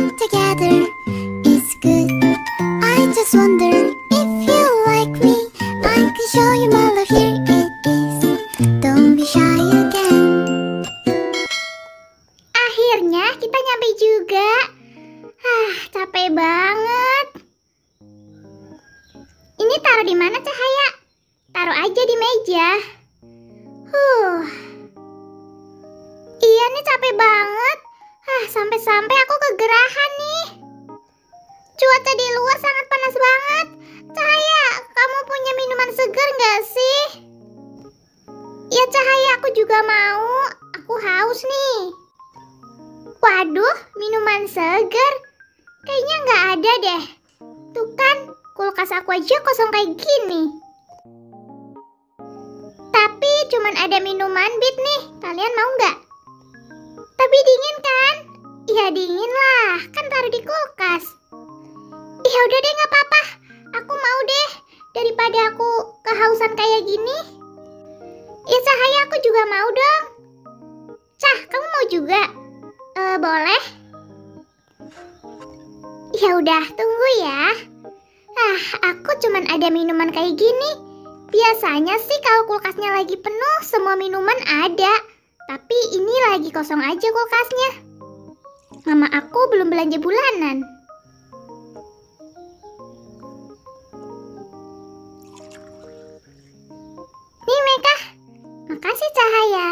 time together is good. I just wonder if you like me. I can show you my love, here it is. Don't be shy again. Akhirnya kita nyampe juga. Capek banget. Ini taruh di mana, Cahaya? Taruh aja di meja. Iya nih, capek banget. Sampai-sampai aku kegerahan nih. Cuaca di luar sangat panas banget. Cahaya, kamu punya minuman segar nggak sih? Ya Cahaya, aku juga mau. Aku haus nih. Waduh, minuman segar. Kayaknya nggak ada deh. Tuh kan, kulkas aku aja kosong kayak gini. Tapi cuman ada minuman bit nih. Kalian mau nggak? Tapi dingin kan? Iya dingin lah, kan taruh di kulkas. Ya udah deh, nggak apa-apa. Aku mau deh, daripada aku kehausan kayak gini. Ya Cahaya, aku juga mau dong. Cah, kamu mau juga? Boleh? Ya udah, tunggu ya. Aku cuman ada minuman kayak gini. Biasanya sih kalau kulkasnya lagi penuh, semua minuman ada. Tapi ini lagi kosong aja kulkasnya. Mama aku belum belanja bulanan. Nih Meka, makasih Cahaya.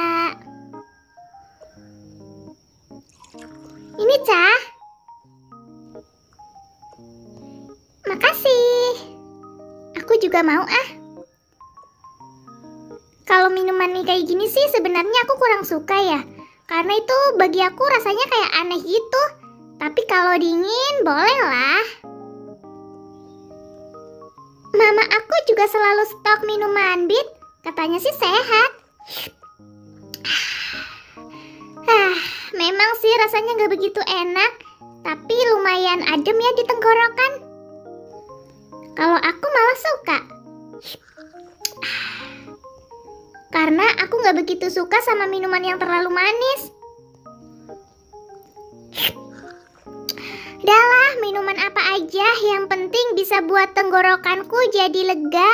Ini Cah. Makasih. Aku juga mau Kalau minuman nih kayak gini sih sebenarnya aku kurang suka ya. Karena itu bagi aku rasanya kayak aneh gitu. Tapi kalau dingin boleh lah. Mama aku juga selalu stok minuman bit. Katanya sih sehat. Memang sih rasanya gak begitu enak. Tapi lumayan adem ya di tenggorokan. Kalau aku malah suka. Karena aku gak begitu suka sama minuman yang terlalu manis. Udahlah, minuman apa aja yang penting bisa buat tenggorokanku jadi lega.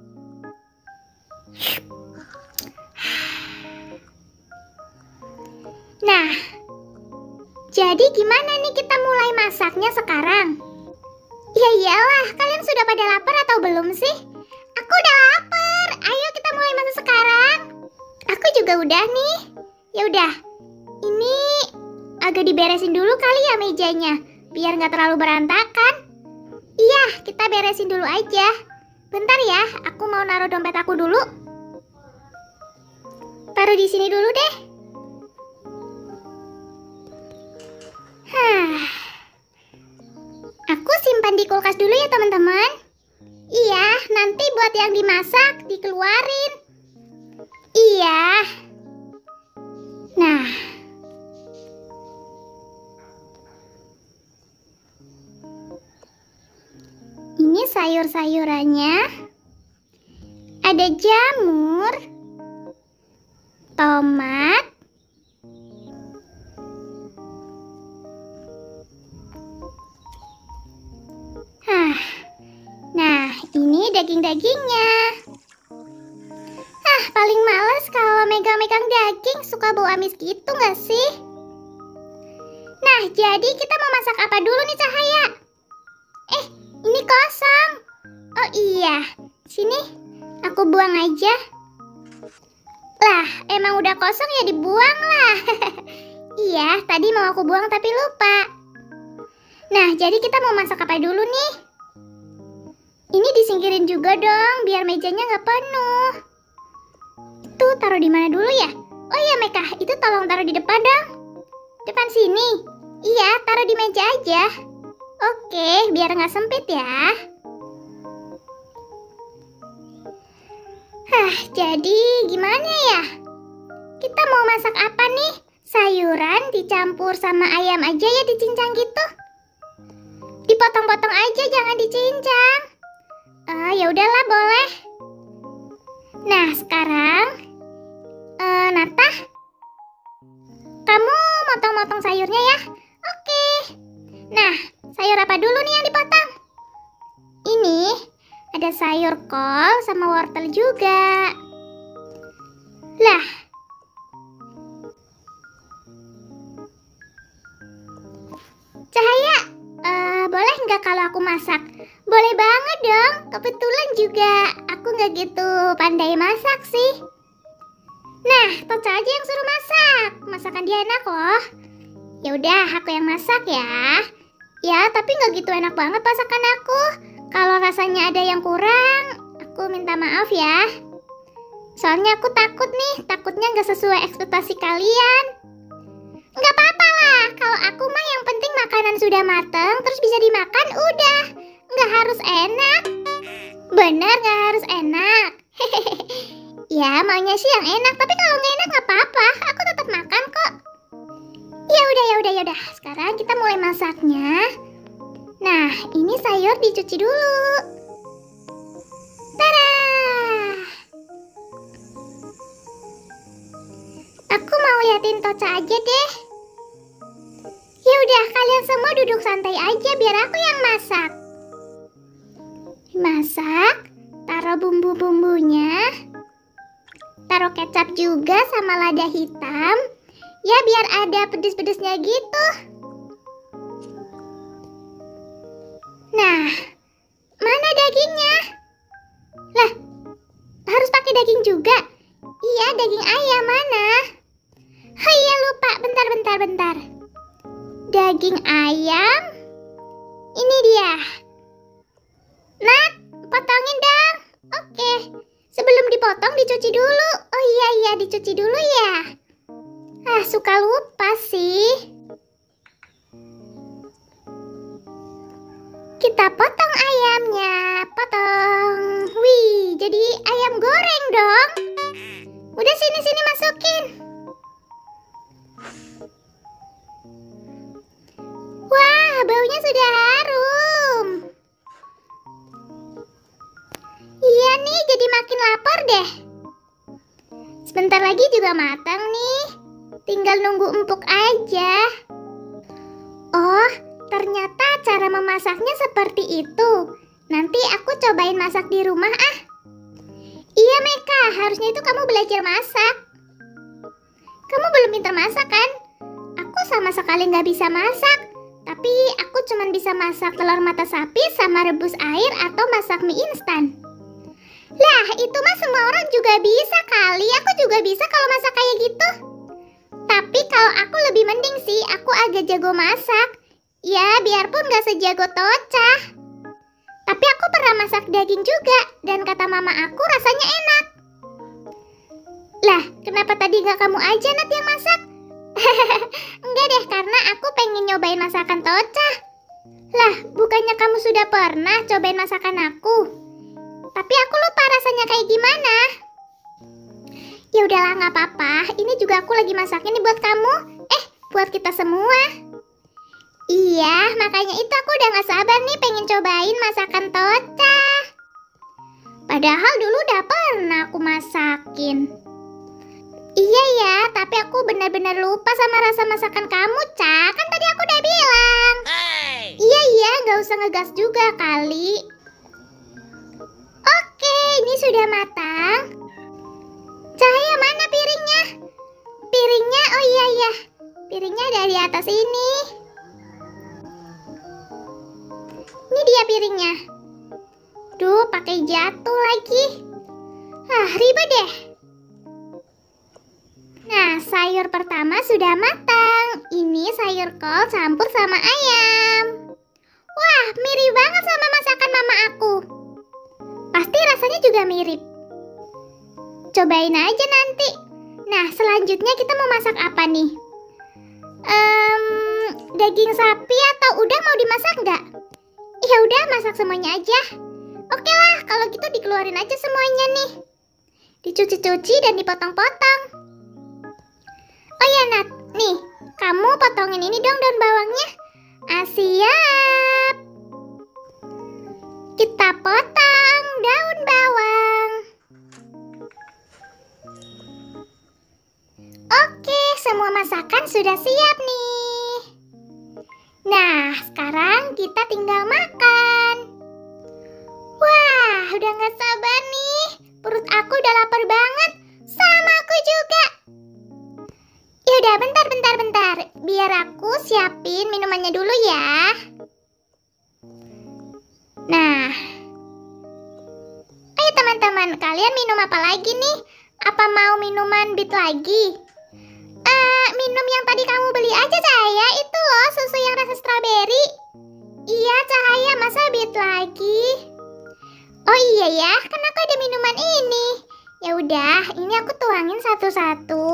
Nah, jadi gimana nih kita mulai masaknya sekarang? Ya iyalah, kalian sudah pada lapar atau belum sih? Aku udah lapar. Ayo kita mulai masak sekarang. Aku juga udah nih. Ya udah. Ini agak diberesin dulu kali ya mejanya, biar nggak terlalu berantakan. Iya, kita beresin dulu aja. Bentar ya, aku mau naruh dompet aku dulu. Taruh di sini dulu deh. Aku simpan di kulkas dulu ya teman-teman. Iya, nanti buat yang dimasak dikeluarin. Iya. Nah. Ini sayur-sayurannya. Ada jamur, tomat, nah ini daging-dagingnya. Paling males kalau megang-megang daging, suka bau amis gitu gak sih? Nah, jadi kita mau masak apa dulu nih Cahaya? Ini kosong. Oh iya, sini aku buang aja. Lah, emang udah kosong ya dibuang lah. Iya, tadi mau aku buang tapi lupa. Nah, jadi kita mau masak apa dulu nih? Ini disingkirin juga dong, biar mejanya nggak penuh. Itu taruh di mana dulu ya? Oh iya Meka, itu tolong taruh di depan dong. Depan sini. Iya, taruh di meja aja. Oke, biar nggak sempit ya. Jadi gimana ya? Kita mau masak apa nih? Sayuran dicampur sama ayam aja ya, dicincang gitu. Dipotong-potong aja, jangan dicincang. Ya udahlah, boleh. Nah, sekarang Nata, kamu motong-motong sayurnya ya. Oke. Nah, sayur apa dulu nih yang dipotong? Ini ada sayur kol sama wortel juga. Lah, Cahaya, boleh nggak kalau aku masak? Boleh banget dong, kebetulan juga aku nggak gitu pandai masak sih. Nah, Toca aja yang suruh masak. Masakan dia enak loh. Ya udah, aku yang masak ya. Ya, tapi nggak gitu enak banget masakan aku. Kalau rasanya ada yang kurang, aku minta maaf ya. Soalnya aku takutnya nggak sesuai ekspektasi kalian. Nggak apa-apa lah, kalau aku mah yang penting makanan sudah mateng, terus bisa dimakan udah. Nggak harus enak. Bener, nggak harus enak. Ya, maunya sih yang enak, tapi kalau nggak enak nggak apa-apa, aku tetap makan kok. Ya udah. Sekarang kita mulai masaknya. Nah, ini sayur dicuci dulu. Tada! Aku mau liatin Toca aja deh. Ya udah, kalian semua duduk santai aja biar aku yang masak. Masak, taruh bumbu-bumbunya. Taruh kecap juga sama lada hitam. Ya biar ada pedes-pedesnya gitu. Nah, mana dagingnya? Lah, harus pakai daging juga? Iya, daging ayam mana? Iya lupa, bentar. Daging ayam. Ini dia. Nat, potongin dong. Oke. Sebelum dipotong dicuci dulu. Oh iya, dicuci dulu ya. Suka lupa sih. Kita potong ayamnya. Potong. Wih, jadi ayam goreng dong. Udah sini masukin. Wah, baunya sudah harum. Iya nih, jadi makin lapar deh. Sebentar lagi juga matang nih. Tinggal nunggu empuk aja. Oh, ternyata cara memasaknya seperti itu. Nanti aku cobain masak di rumah ah. Iya Meka, harusnya itu kamu belajar masak. Kamu belum pintar masak kan? Aku sama sekali nggak bisa masak. Tapi aku cuma bisa masak telur mata sapi sama rebus air atau masak mie instan. Lah, itu mah semua orang juga bisa kali. Aku juga bisa kalau masak kayak gitu. Tapi kalau aku lebih mending sih, aku agak jago masak. Ya, biarpun gak sejago Toca. Tapi aku pernah masak daging juga. Dan kata mama aku rasanya enak. Lah, kenapa tadi gak kamu aja Nat yang masak? Enggak deh, karena aku pengen nyobain masakan Toca. Lah, bukannya kamu sudah pernah cobain masakan aku? Tapi aku lupa rasanya kayak gimana. Ya udahlah, nggak apa-apa. Ini juga aku lagi masaknya nih buat kamu. Buat kita semua. Iya, makanya itu aku udah nggak sabar nih pengen cobain masakan Toca. Padahal dulu udah pernah aku masakin. Iya ya, tapi aku benar-benar lupa sama rasa masakan kamu, Ca. Kan tadi aku udah bilang. Iya, nggak usah ngegas juga kali. Oke, ini sudah matang. Cahaya mana piringnya? Piringnya, oh iya. Piringnya ada di atas ini. Ini dia piringnya. Duh, pakai jatuh lagi. Ribet deh. Nah, sayur pertama sudah matang. Ini sayur kol campur sama ayam. Wah, mirip banget sama masakan mama aku. Pasti rasanya juga mirip. Cobain aja nanti. Nah, selanjutnya kita mau masak apa nih? Daging sapi atau udang mau dimasak nggak? Ya udah, masak semuanya aja. Oke lah, kalau gitu dikeluarin aja semuanya nih. Dicuci-cuci dan dipotong-potong. Oh ya Nat, nih, kamu potongin ini dong daun bawangnya. Siap. Kita potong daun bawang. Oke, semua masakan sudah siap nih. Nah, sekarang kita tinggal makan. Wah, udah gak sabar nih. Perut aku udah lapar banget. Sama aku juga. Yaudah, bentar. Biar aku siapin minumannya dulu ya. Nah. Ayo teman-teman, kalian minum apa lagi nih? Apa mau minuman bit lagi? Minum yang tadi kamu beli aja Cahaya. Itu loh, susu yang rasa stroberi. Iya Cahaya, masa bit lagi? Oh iya ya, kan aku ada minuman ini. Ya udah, ini aku tuangin satu-satu.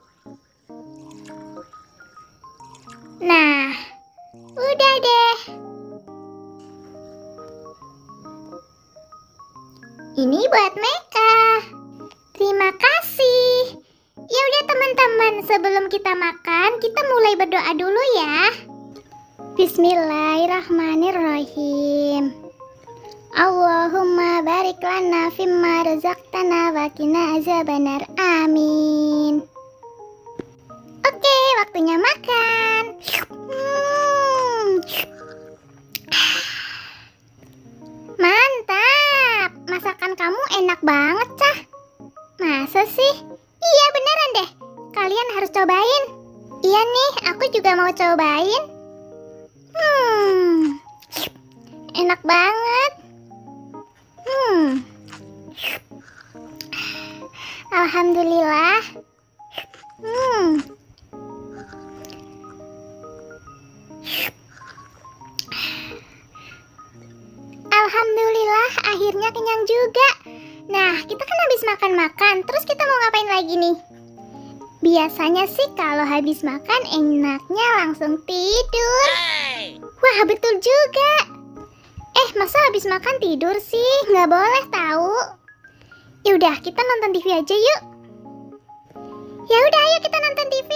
Nah, udah deh. Ini buat Meka. Terima kasih. Ya udah teman-teman, sebelum kita makan, kita mulai berdoa dulu ya. Bismillahirrahmanirrahim. Allahumma barik lana fimma razaqtana wa qina azabannar. Amin. Oke, waktunya makan. Mantap. Masakan kamu enak banget, Cah. Masa sih? Iya beneran deh. Kalian harus cobain. Iya nih, aku juga mau cobain. Enak banget. Alhamdulillah. Alhamdulillah, akhirnya kenyang juga. Nah, kita kan habis makan-makan, terus kita mau ngapain lagi nih? Biasanya sih kalau habis makan enaknya langsung tidur. Wah, betul juga. Masa habis makan tidur sih? Nggak boleh tahu. Yaudah, kita nonton TV aja yuk. Ya udah, ayo kita nonton TV.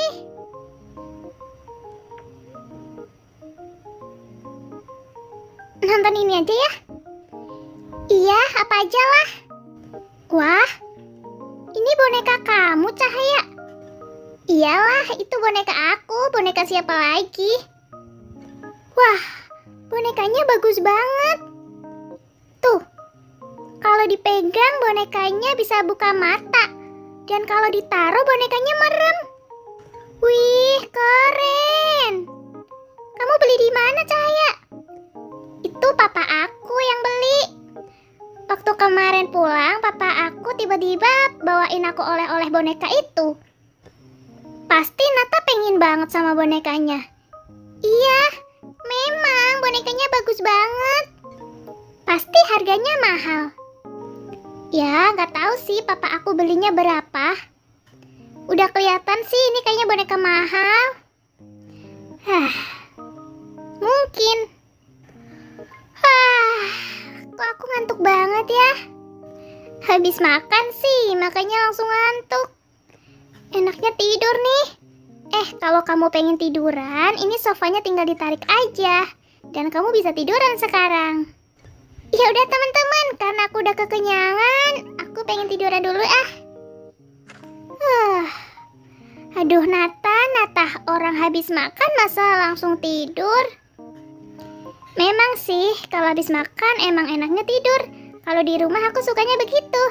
Nonton ini aja ya. Iya, apa aja lah. Wah, ini boneka kamu Cahaya. Iyalah, itu boneka aku. Boneka siapa lagi? Wah, bonekanya bagus banget. Tuh, kalau dipegang bonekanya bisa buka mata. Dan kalau ditaruh bonekanya merem. Wih, keren. Kamu beli di mana Cahaya? Itu papa aku yang beli. Waktu kemarin pulang, papa aku tiba-tiba bawain aku oleh-oleh boneka itu. Pasti Nata pengen banget sama bonekanya. Iya, memang bonekanya bagus banget. Pasti harganya mahal. Ya, nggak tahu sih papa aku belinya berapa. Udah kelihatan sih ini kayaknya boneka mahal. Mungkin. Kok aku ngantuk banget ya? Habis makan sih, makanya langsung ngantuk. Enaknya tidur nih. Kalau kamu pengen tiduran, ini sofanya tinggal ditarik aja. Dan kamu bisa tiduran sekarang. Ya udah teman-teman, karena aku udah kekenyangan, aku pengen tiduran dulu Aduh Nata, orang habis makan masa langsung tidur? Memang sih, kalau habis makan emang enaknya tidur. Kalau di rumah aku sukanya begitu.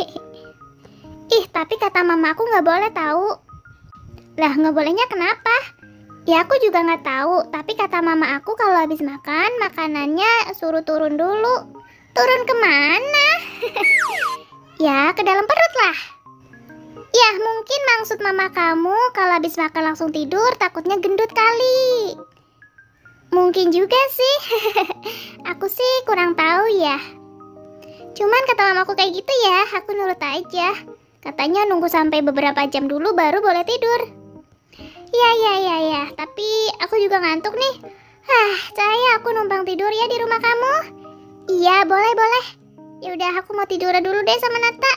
Tapi kata mama aku nggak boleh tahu. Lah, nggak bolehnya kenapa? Ya aku juga nggak tahu, tapi kata mama aku kalau habis makan, makanannya suruh turun dulu. Turun kemana? Ya, ke dalam perut lah. Ya, mungkin maksud mama kamu kalau habis makan langsung tidur, takutnya gendut kali. Mungkin juga sih. Aku sih kurang tahu ya. Cuman kata mamaku kayak gitu ya, aku nurut aja. Katanya nunggu sampai beberapa jam dulu baru boleh tidur. Ya, tapi aku juga ngantuk nih. Cahaya, aku numpang tidur ya di rumah kamu. Iya, boleh. Ya udah, aku mau tidur dulu deh sama Nata.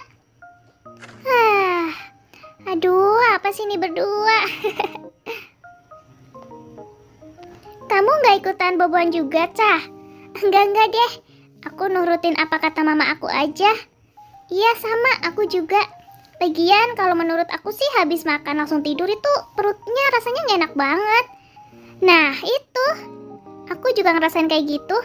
Aduh, apa sih ini berdua? Kamu nggak ikutan boboan juga, Cah? Enggak deh. Aku nurutin apa kata mama aku aja. Iya, sama, aku juga. Lagian, kalau menurut aku sih habis makan langsung tidur itu perutnya rasanya nggak enak banget. Nah, itu. Aku aku juga ngerasain kayak gitu.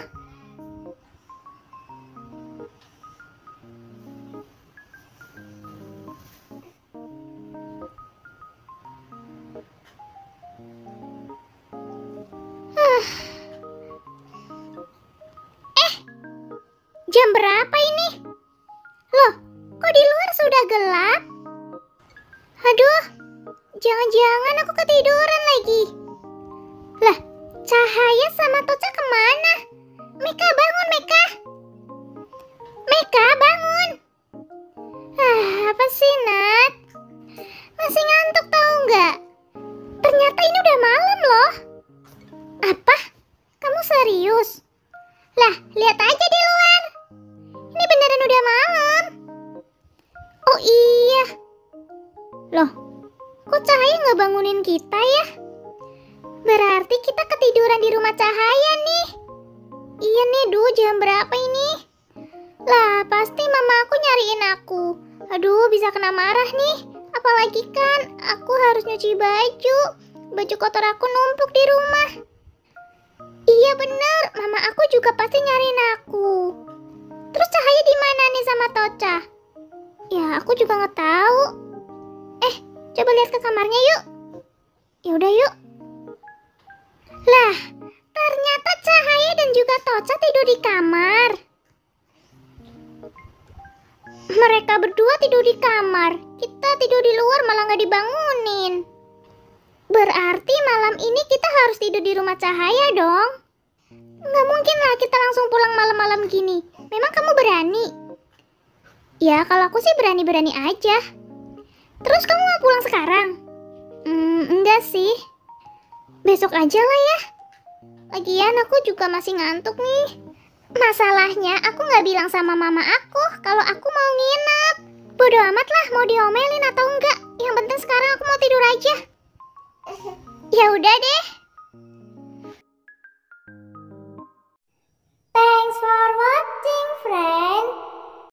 Jam berapa ini? Loh, kok di luar sudah gelap? Aduh, jangan-jangan aku ketiduran lagi. Lah, Cahaya sama Toca kemana? Meka, bangun Meka. Meka, bangun. Apa sih Nat? Masih ngantuk tahu nggak? Ternyata ini udah malam loh. Apa? Kamu serius? Lah, lihat aja di luar. Ini beneran udah malam. Oh iya. Loh, kok Cahaya nggak bangunin kita ya? Berarti kita ketiduran di rumah Cahaya nih. Iya nih, jam berapa ini? Lah, pasti mama aku nyariin aku. Aduh, bisa kena marah nih. Apalagi kan aku harus nyuci baju. Baju kotor aku numpuk di rumah. Iya bener, mama aku juga pasti nyariin aku. Terus Cahaya di mana nih sama Toca? Ya, aku juga nggak tahu. Coba lihat ke kamarnya yuk. Ya udah yuk. Lah, ternyata Cahaya dan juga Toca tidur di kamar. Mereka berdua tidur di kamar. Kita tidur di luar malah nggak dibangunin. Berarti malam ini kita harus tidur di rumah Cahaya dong. Nggak mungkin lah kita langsung pulang malam-malam gini. Memang kamu berani? Ya, kalau aku sih berani-berani aja. Terus kamu mau pulang sekarang? Enggak sih. Besok aja lah ya. Lagian aku juga masih ngantuk nih. Masalahnya aku nggak bilang sama mama aku kalau aku mau nginep. Bodoh amat lah mau diomelin atau enggak. Yang penting sekarang aku mau tidur aja. Ya udah deh.